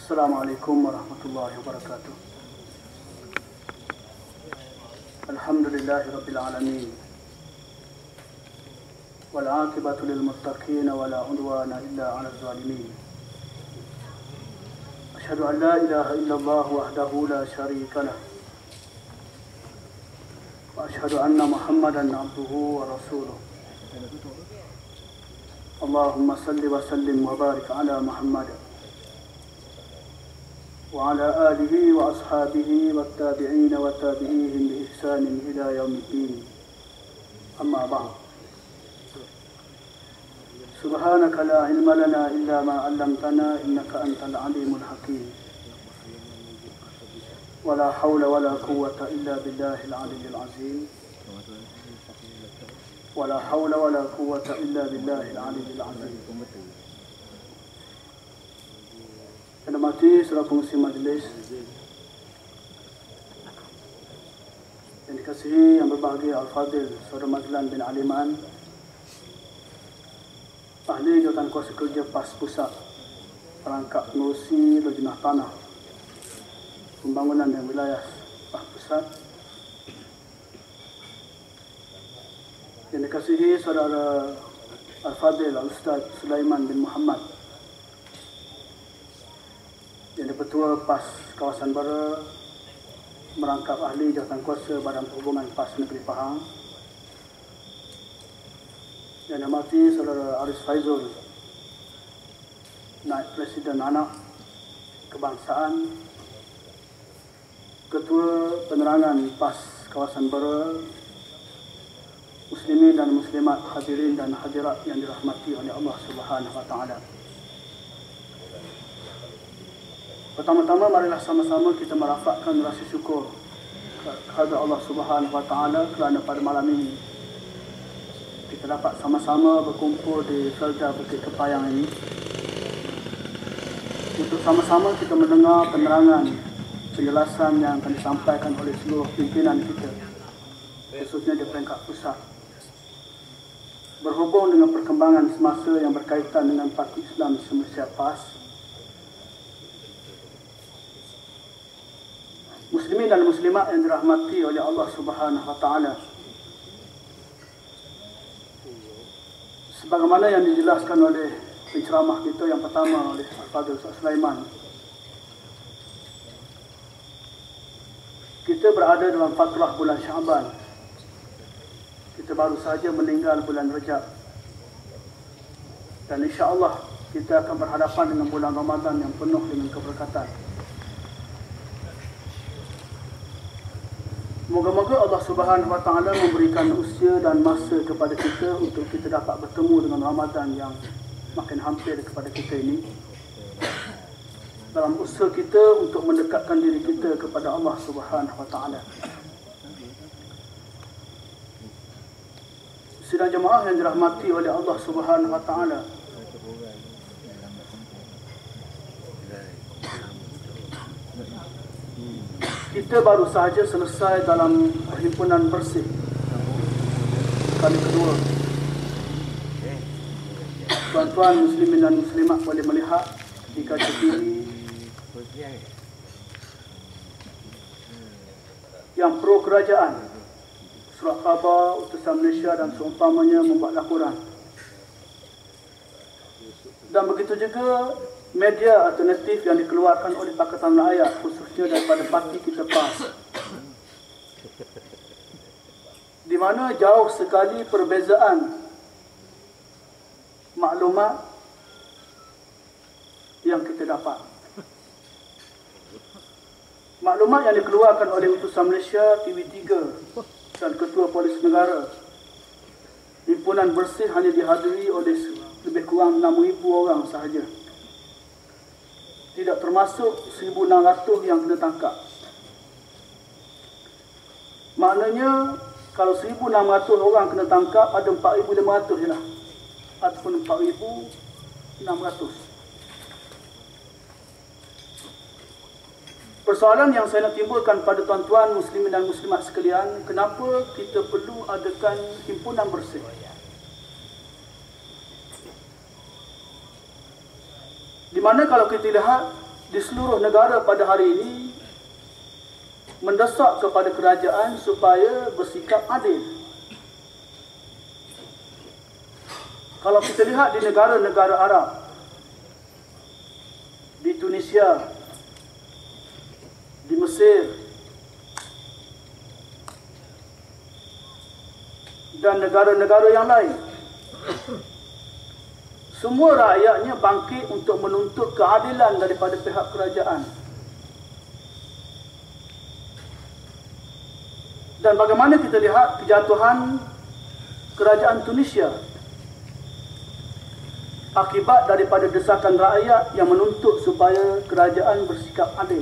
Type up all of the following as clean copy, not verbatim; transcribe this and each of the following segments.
Assalamualaikum warahmatullahi wabarakatuh. Alhamdulillahi rabbil alamin. Wal 'aqibatu lil muttaqin wa la 'udwana illa 'alal zalimin. Asyhadu an la ilaha illallah wahdahu la syarika lah. Wa asyhadu anna Muhammadan 'abduhu wa rasuluh. Allahumma salli wa sallim wa barik ala Muhammad wa ala alihi wa ashabihi wa tabi'in wa tabi'ihim bi ihsanin ila yaumiddin. Amma ba'd. Subhanaka la ilma lana illa ma 'allamtana innaka antal alimul hakim. Wa la hawla wa la quwwata illa billahil aliyyil azim. ولا حول ولا قوة إلا بالله العلي العظيم. Yang dimati saudara pengurusi majlis yang dikasihi, yang berbahagia Al-Fadil Saudara Mazlan bin Aliman, ahli jawatan kuasa kerja Pusat, perangkap pengurusi lojnah tanah pembangunan dan wilayah Pusat, yang dikasihi saudara Al-Fadil Ustaz Sulaiman bin Muhammad, yang dipertua PAS kawasan Bera, merangkap ahli jawatan kuasa Badan Perhubungan PAS Negeri Pahang, yang dihormati saudara Aris Faizul, Naib Presiden Anak Kebangsaan, Ketua Penerangan PAS kawasan Bera, Muslimin dan Muslimat, hadirin dan hadirat yang dirahmati oleh Allah Subhanahu Wa Taala. Pertama-tama, marilah sama-sama kita merafakkan rasa syukur kepada Allah Subhanahu Wa Taala kerana pada malam ini kita dapat sama-sama berkumpul di Felda Bukit Kepayang ini untuk sama-sama kita mendengar penerangan penjelasan yang akan disampaikan oleh seluruh pimpinan kita, khususnya di peringkat pusat, berhubung dengan perkembangan semasa yang berkaitan dengan Parti Islam di Malaysia PAS. Muslimin dan Muslimat yang dirahmati oleh Allah Subhanahu Wa Taala, sebagaimana yang dijelaskan oleh penceramah kita yang pertama oleh Al-Fadil Ustaz Sulaiman, kita berada dalam fatrah bulan Syaban. Kita baru saja meninggal bulan Rajab, dan insya-Allah kita akan berhadapan dengan bulan Ramadan yang penuh dengan keberkatan. Moga-moga Allah Subhanahu Wa Taala memberikan usia dan masa kepada kita untuk kita dapat bertemu dengan Ramadan yang makin hampir kepada kita ini, dalam usaha kita untuk mendekatkan diri kita kepada Allah Subhanahu Wa Taala. Sidang jemaah yang dirahmati oleh Allah Subhanahu Wa Taala, kita baru sahaja selesai dalam perhimpunan Bersih kali kedua. Tuan-tuan muslimin dan muslimat boleh melihat di kaca kiri yang pro kerajaan, surat khabar utusan Malaysia dan seumpamanya membuat laporan. Dan begitu juga media alternatif yang dikeluarkan oleh Pakatan Rakyat, khususnya daripada parti kita PAS, di mana jauh sekali perbezaan maklumat yang kita dapat. Maklumat yang dikeluarkan oleh utusan Malaysia, TV3 dan Ketua Polis Negara, himpunan Bersih hanya dihadiri oleh lebih kurang 6,000 orang sahaja, tidak termasuk 1,600 yang kena tangkap. Maknanya kalau 1,600 orang kena tangkap, ada 4,500 je lah, ataupun 4,600. Persoalan yang saya nak timbulkan pada tuan-tuan muslimin dan muslimat sekalian, kenapa kita perlu adakan himpunan Bersih? Di mana kalau kita lihat di seluruh negara pada hari ini mendesak kepada kerajaan supaya bersikap adil. Kalau kita lihat di negara-negara Arab, di Tunisia, di Mesir, dan negara-negara yang lain, semua rakyatnya bangkit untuk menuntut keadilan daripada pihak kerajaan. Dan bagaimana kita lihat kejatuhan kerajaan Tunisia akibat daripada desakan rakyat yang menuntut supaya kerajaan bersikap adil.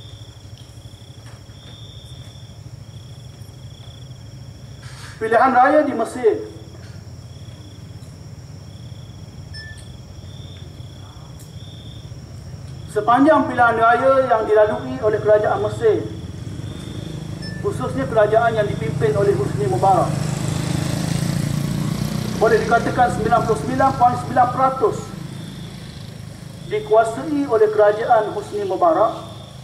Pilihan raya di Mesir, sepanjang pilihan raya yang dilalui oleh kerajaan Mesir, khususnya kerajaan yang dipimpin oleh Husni Mubarak, boleh dikatakan 99.9% dikuasai oleh kerajaan Husni Mubarak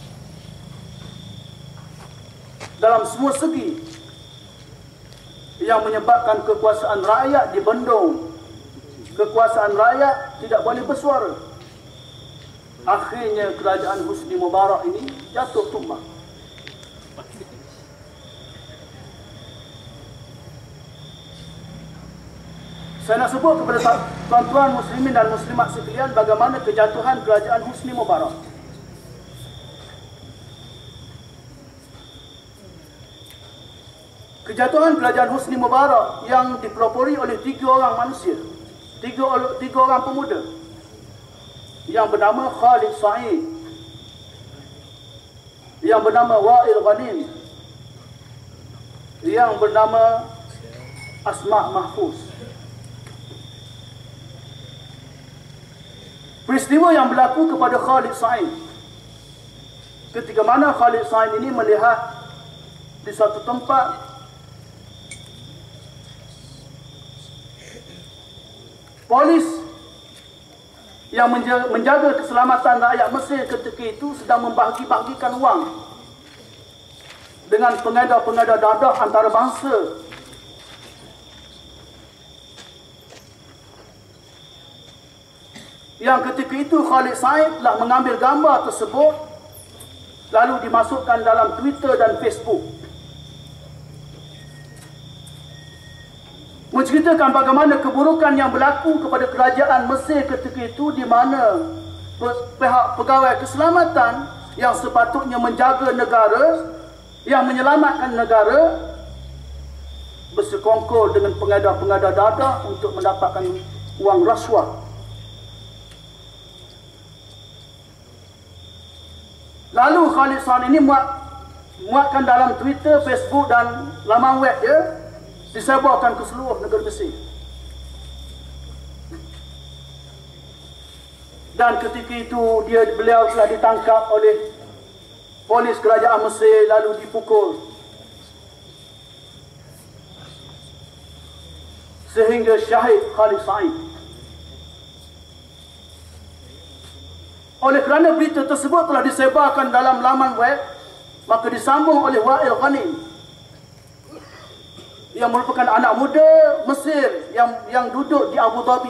dalam semua segi, yang menyebabkan kekuasaan rakyat dibendung, kekuasaan rakyat tidak boleh bersuara. Akhirnya kerajaan Husni Mubarak ini jatuh tumbang. Saya nak sebut kepada tuan-tuan muslimin dan muslimat sekalian bagaimana kejatuhan kerajaan Husni Mubarak. Kejatuhan kerajaan Husni Mubarak yang dipelopori oleh 3 orang manusia, 3 orang pemuda yang bernama Khalid Sa'id, yang bernama Wa'il Ghanim, yang bernama Asma' Mahfuz. Peristiwa yang berlaku kepada Khalid Sa'id, ketika mana Khalid Sa'id ini melihat di suatu tempat polis yang menjaga keselamatan rakyat Mesir ketika itu sedang membagi-bagikan wang dengan pengedar-pengedar dadah antarabangsa. Yang ketika itu Khalid Sa'id telah mengambil gambar tersebut lalu dimasukkan dalam Twitter dan Facebook, menceritakan bagaimana keburukan yang berlaku kepada kerajaan Mesir ketika itu, di mana pihak pegawai keselamatan yang sepatutnya menjaga negara, yang menyelamatkan negara, bersekongkol dengan pengedar-pengedar dadah untuk mendapatkan wang rasuah. Lalu Khalid Sa'id ini muatkan dalam Twitter, Facebook dan laman web dia, disebarkan ke seluruh negara Mesir. Dan ketika itu beliau telah ditangkap oleh polis kerajaan Mesir lalu dipukul sehingga syahid Khalid Sa'id. Oleh kerana berita tersebut telah disebarkan dalam laman web, maka disambung oleh Wa'il Ghanim yang merupakan anak muda Mesir yang duduk di Abu Dhabi,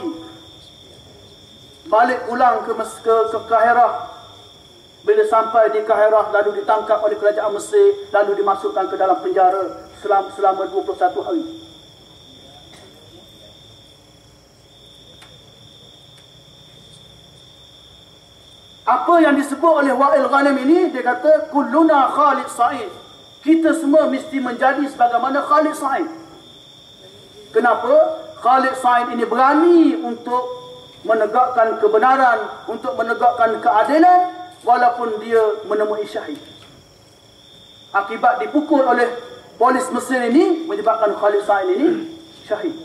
balik pulang ke Kahirah. Bila sampai di Kahirah lalu ditangkap oleh kerajaan Mesir, lalu dimasukkan ke dalam penjara selama 21 hari. Apa yang disebut oleh Wa'il Ghanim ini, dia kata kulluna Khalid Sa'id, kita semua mesti menjadi sebagaimana Khalid Sa'id. Kenapa? Khalid Sa'id ini berani untuk menegakkan kebenaran, untuk menegakkan keadilan, walaupun dia menemui syahid. Akibat dipukul oleh polis Mesir ini, menyebabkan Khalid Sa'id ini syahid.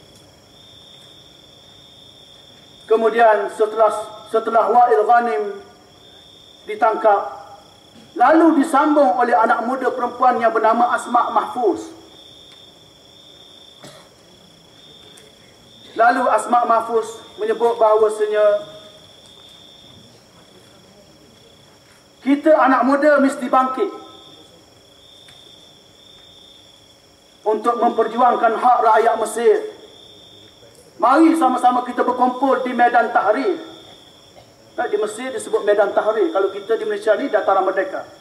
Kemudian setelah Wa'il Ghanim ditangkap, lalu disambung oleh anak muda perempuan yang bernama Asma' Mahfuz. Lalu Asma' Mahfuz menyebut bahawasanya Kita anak muda mesti bangkit untuk memperjuangkan hak rakyat Mesir. Mari sama-sama kita berkumpul di Medan Tahrir. Di Mesir disebut Medan Tahrir. Kalau kita di Malaysia ni Dataran Merdeka.